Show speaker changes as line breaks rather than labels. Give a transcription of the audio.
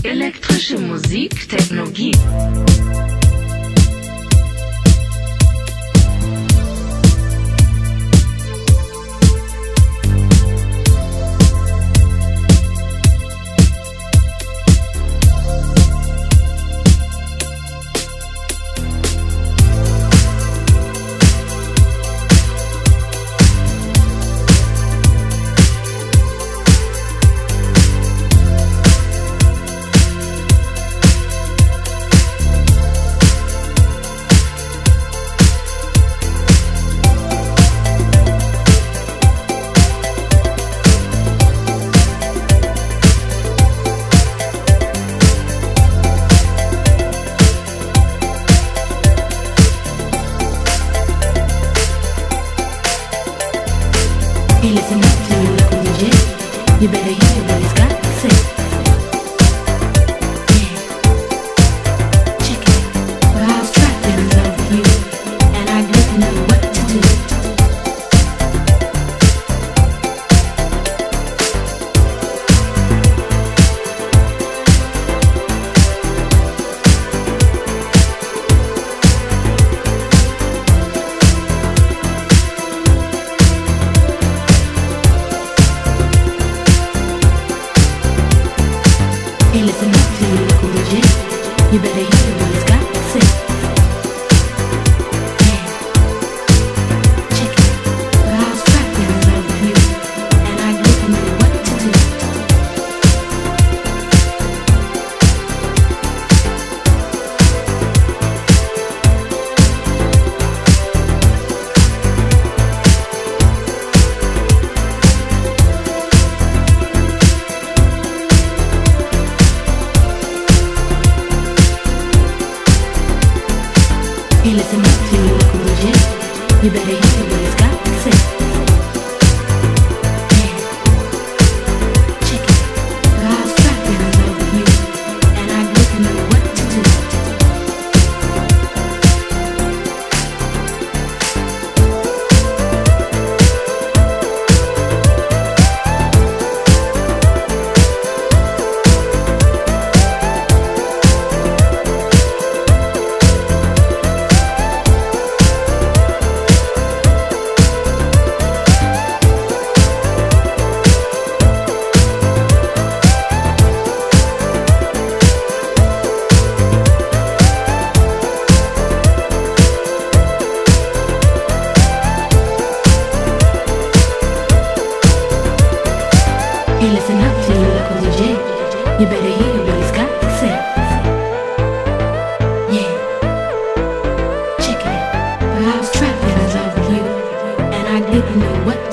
Elektrische Musik, Technologie.
Hey, listen up to your local DJ. You better hear what he's got to say. Yeah, check it. Well, I was trapped in love with you, and I didn't know what to do. Hey, listen up to your local DJ. You better hear what he's got to say. Yeah, check it. Well, I was trapped in love with you, and I didn't know what to do. Hey, listen up to your local DJ. You better hear what he's got to say. Yeah, check it. Well, I was trapped in love with you, and I didn't know what to do. Hey, listen up to your local DJ. You better hear what he's got to say. Yeah, check it. Well, I was trapped in love with you, and I didn't know what